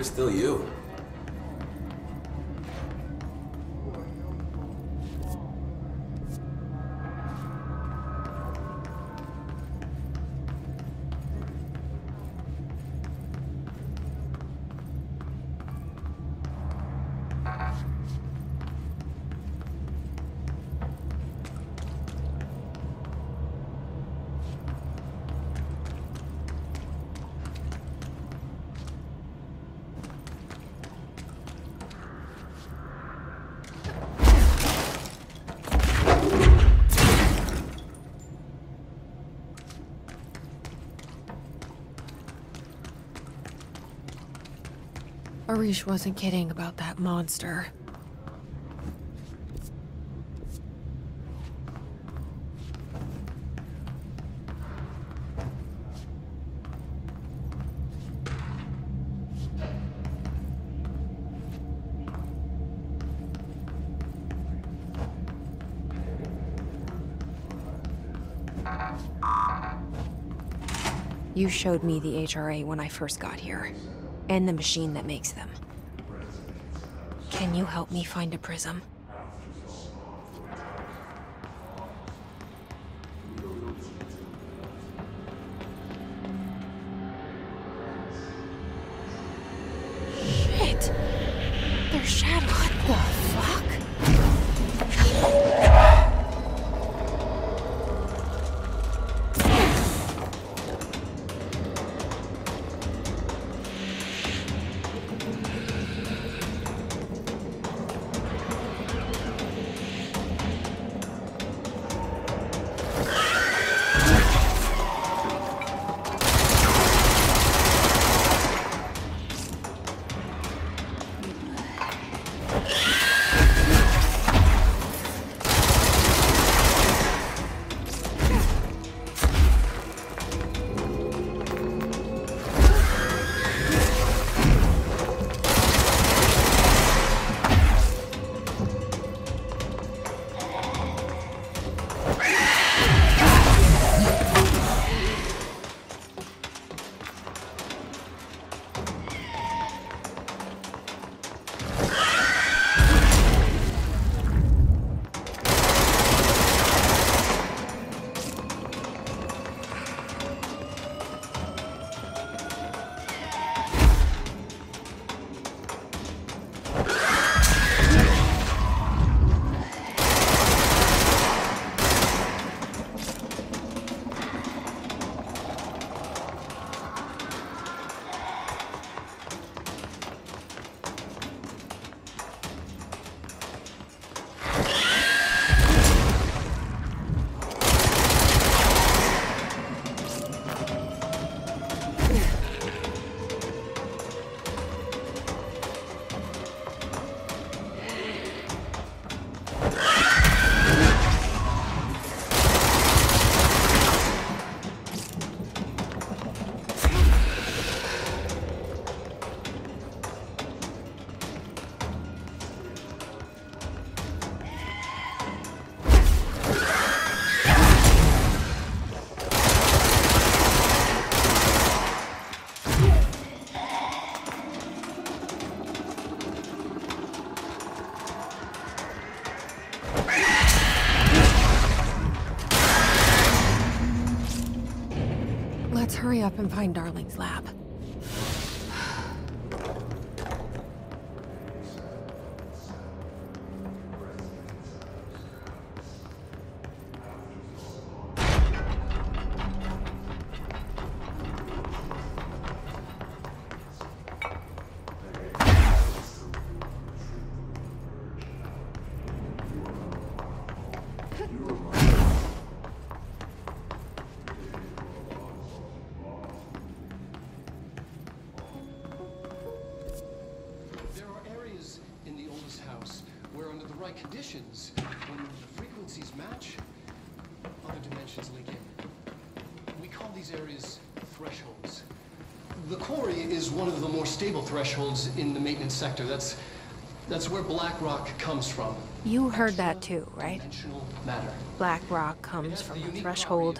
you're still you. Arish wasn't kidding about that monster. You showed me the HRA when I first got here, and the machine that makes them. Can you help me find a prism? Shit! They're shadows. What the fuck? Let's hurry up and find Darling's lab. Conditions, when the frequencies match, other dimensions link in. We call these areas thresholds. The Quarry is one of the more stable thresholds in the maintenance sector. That's where black rock comes from. You heard that too, right? Dimensional matter. Black rock comes from the threshold,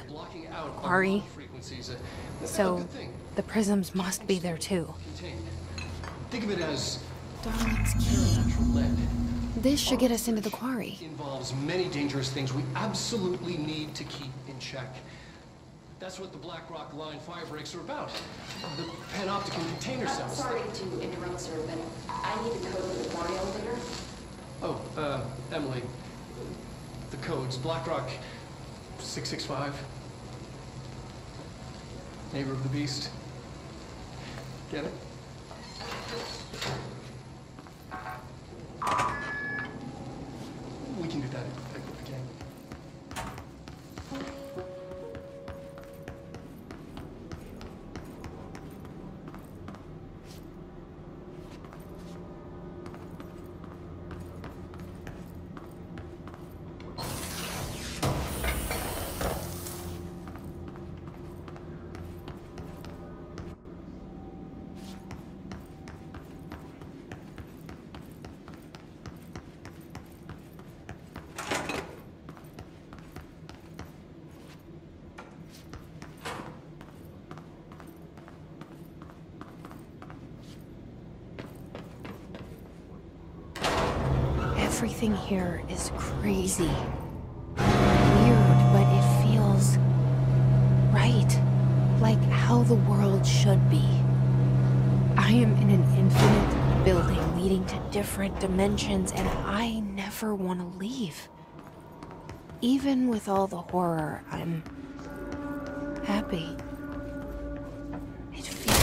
Quarry. So the prisms must be there too. Think of it as Darling's key. natural lead. This should get us into the quarry. Involves many dangerous things we absolutely need to keep in check. That's what the Black Rock Line firebreaks are about. The panopticon container cells. Sorry to interrupt, sir, but I need the code for the quarry elevator. Oh, Emily. The code's Black Rock 665. Neighbor of the Beast. Get it? We can do that if we can. Everything here is crazy. Weird, but it feels right. Like how the world should be. I am in an infinite building leading to different dimensions, and I never want to leave. Even with all the horror, I'm happy. It feels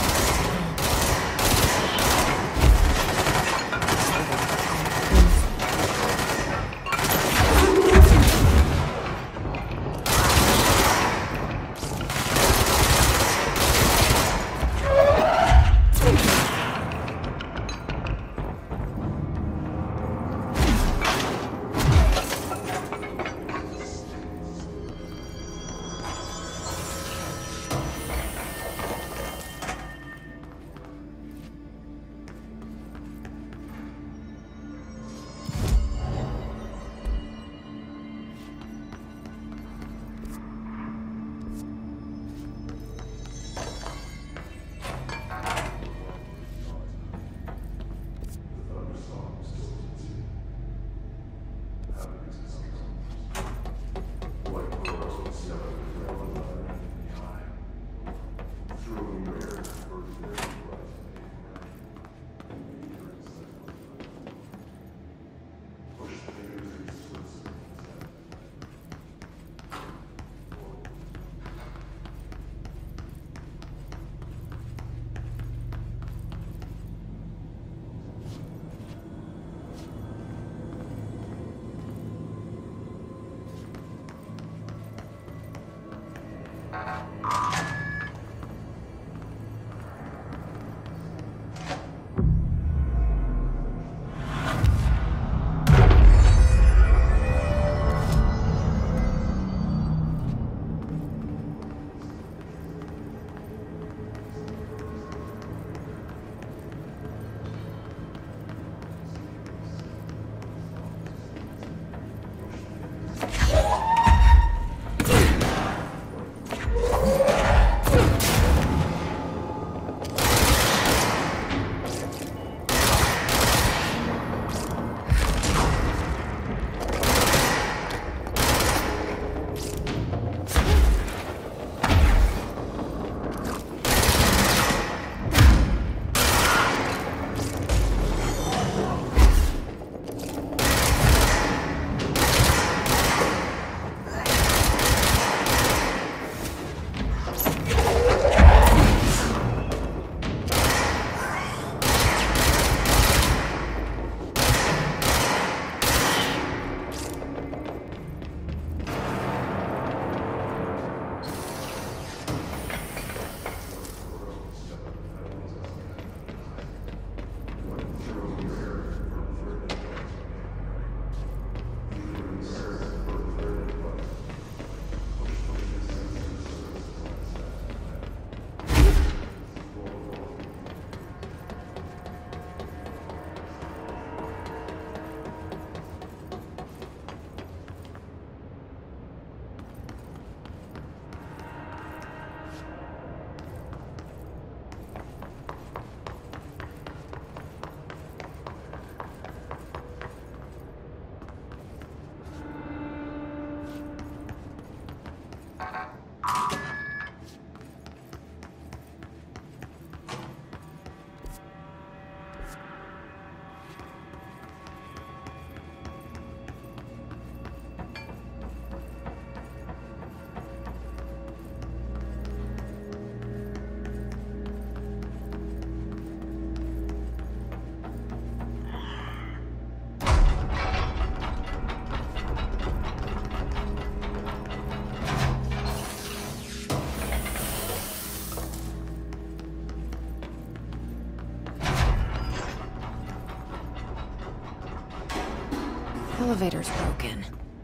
Elevator's broken.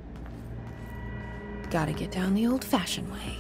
Gotta get down the old-fashioned way.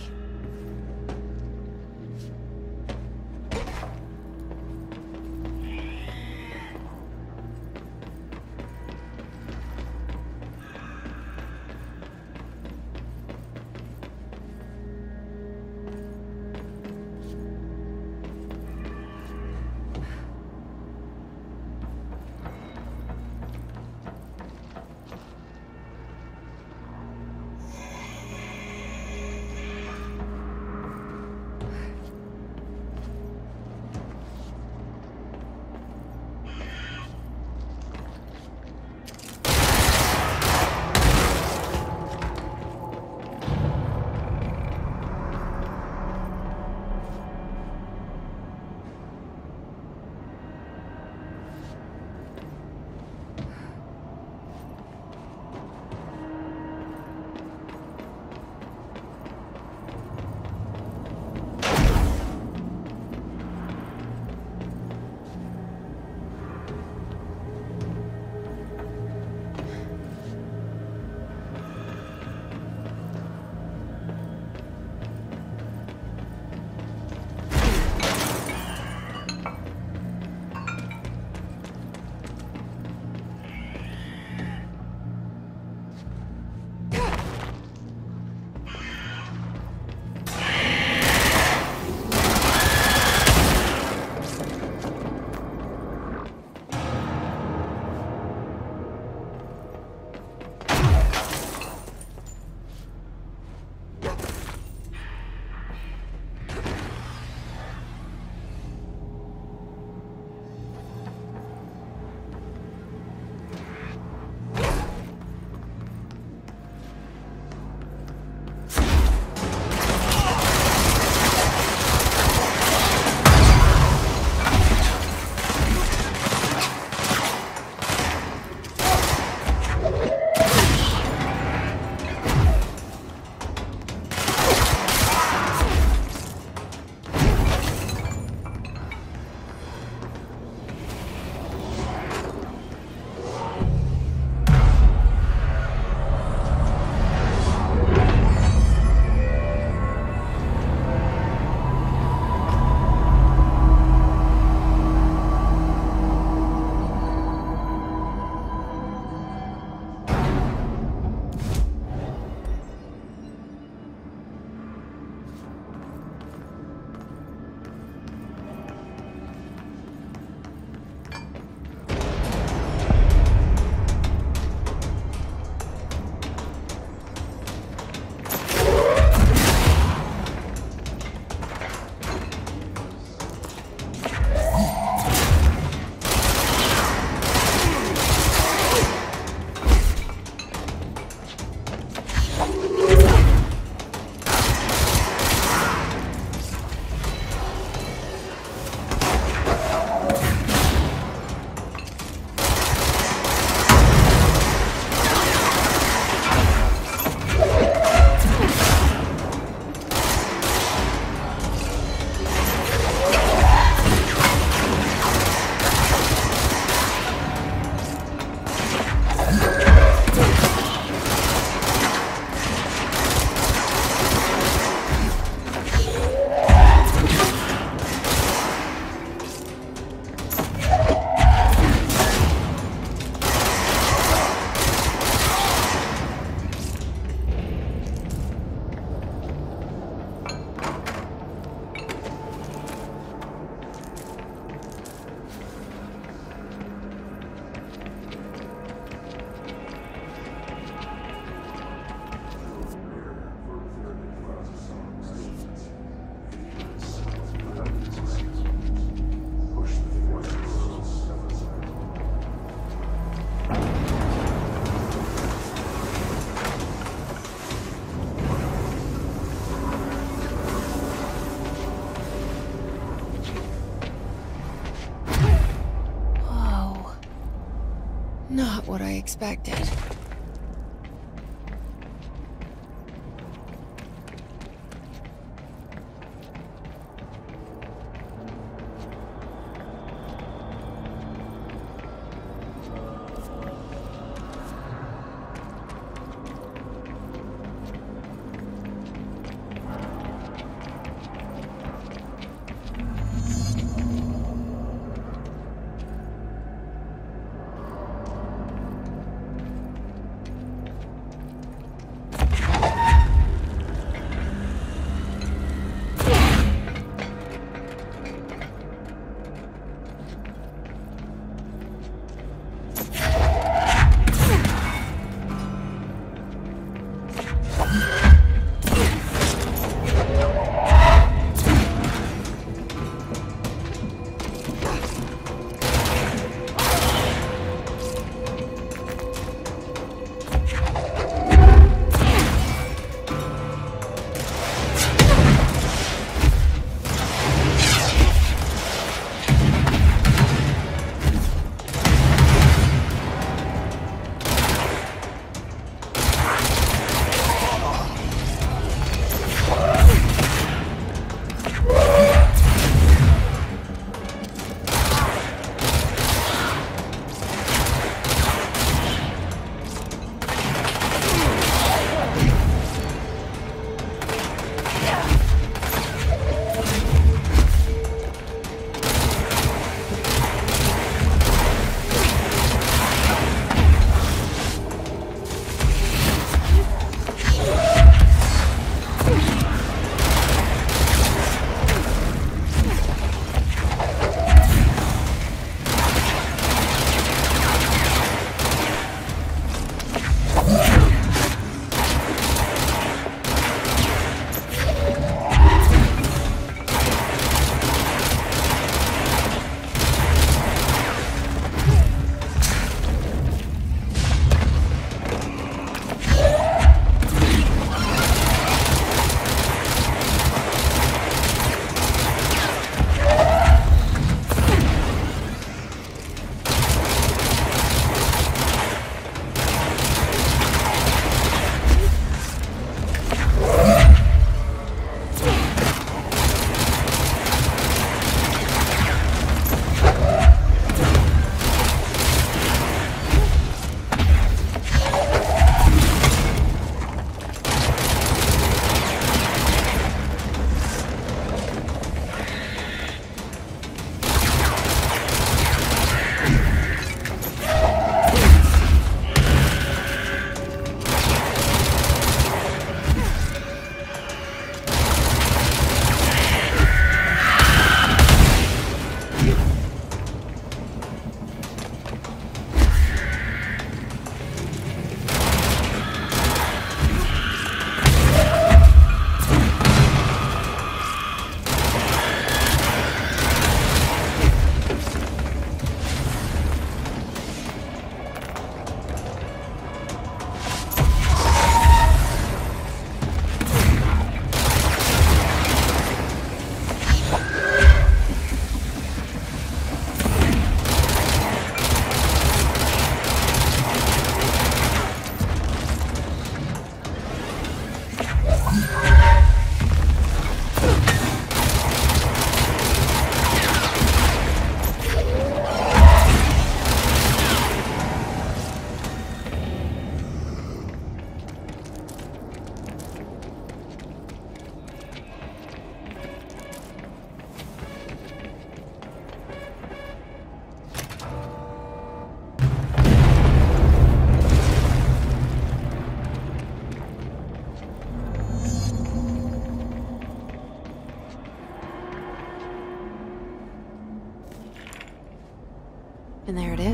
Not what I expected.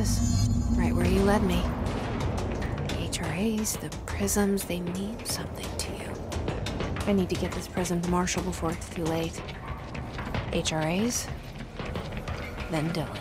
is. Right where you led me. HRAs, the prisms, they mean something to you. I need to get this prism to Marshall before it's too late. HRAs, then Dylan.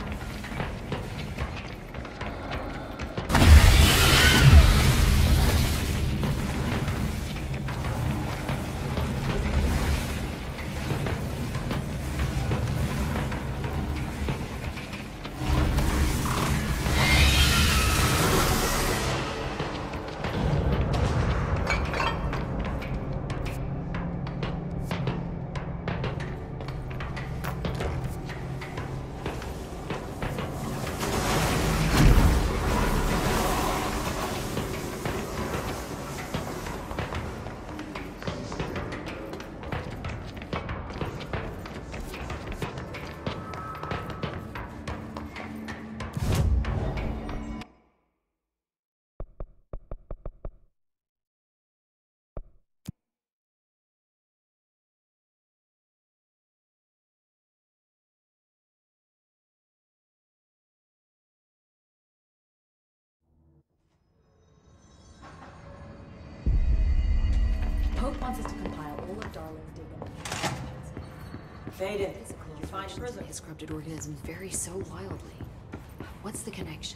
Pope wants us to compile all of Darling's data. Faden, did you find prism? His corrupted organisms vary so wildly. What's the connection?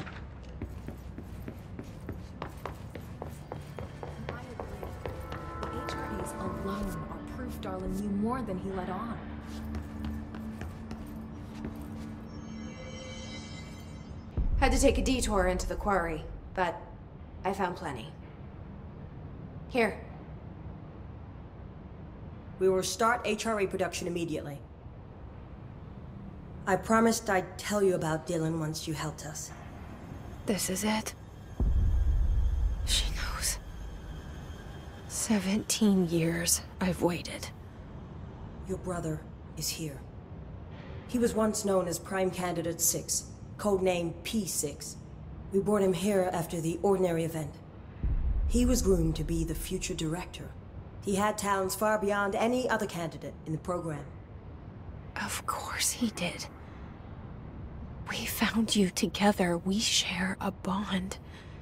I agree. The HRAs alone are proof Darling knew more than he let on. Had to take a detour into the quarry, but I found plenty. Here. We will start HRA production immediately. I promised I'd tell you about Dylan once you helped us. This is it. She knows. 17 years I've waited. Your brother is here. He was once known as Prime Candidate 6, codenamed P6. We brought him here after the Ordinary event. He was groomed to be the future director. He had talents far beyond any other candidate in the program. Of course he did. We found you together. We share a bond.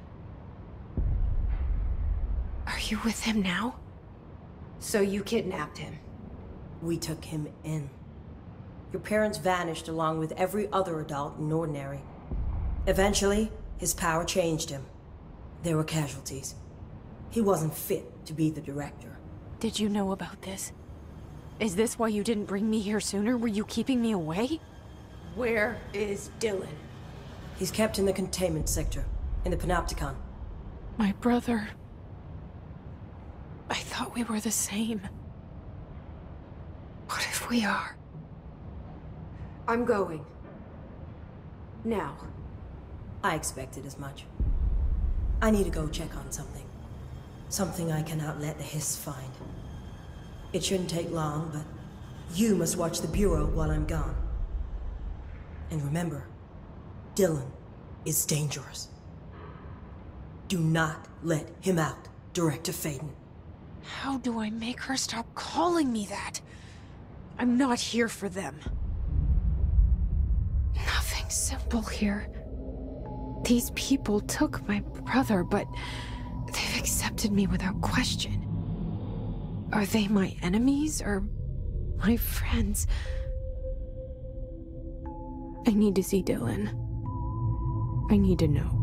Are you with him now? So you kidnapped him. We took him in. Your parents vanished along with every other adult in Ordinary. Eventually, his power changed him. There were casualties. He wasn't fit to be the director. Did you know about this? Is this why you didn't bring me here sooner? Were you keeping me away? Where is Dylan? He's kept in the containment sector, in the Panopticon. My brother. I thought we were the same. What if we are? I'm going. Now. I expected as much. I need to go check on something. Something I cannot let the Hiss find. It shouldn't take long, but you must watch the Bureau while I'm gone. And remember, Dylan is dangerous. Do not let him out, Director Faden. How do I make her stop calling me that? I'm not here for them. Nothing simple here. These people took my brother, but they've accepted me without question. Are they my enemies or my friends? I need to see Dylan. I need to know.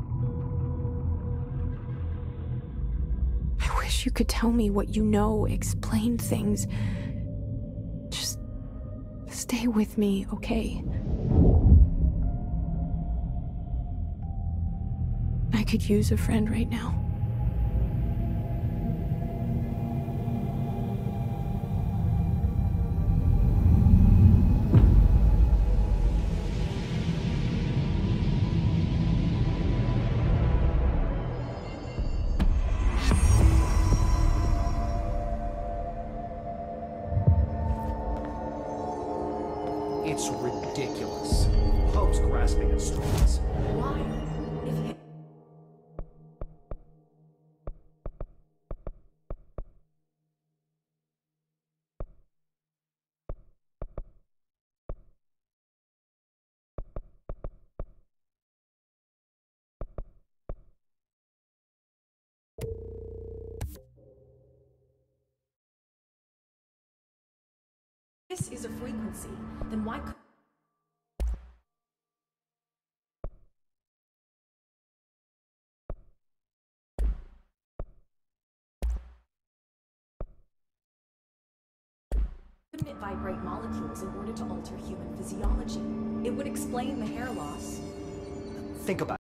I wish you could tell me what you know, explain things. Just stay with me, okay? I could use a friend right now. It's ridiculous. Pope's grasping at straws. Why? this is a frequency, then why could... couldn't it vibrate molecules in order to alter human physiology? It would explain the hair loss. Think about it.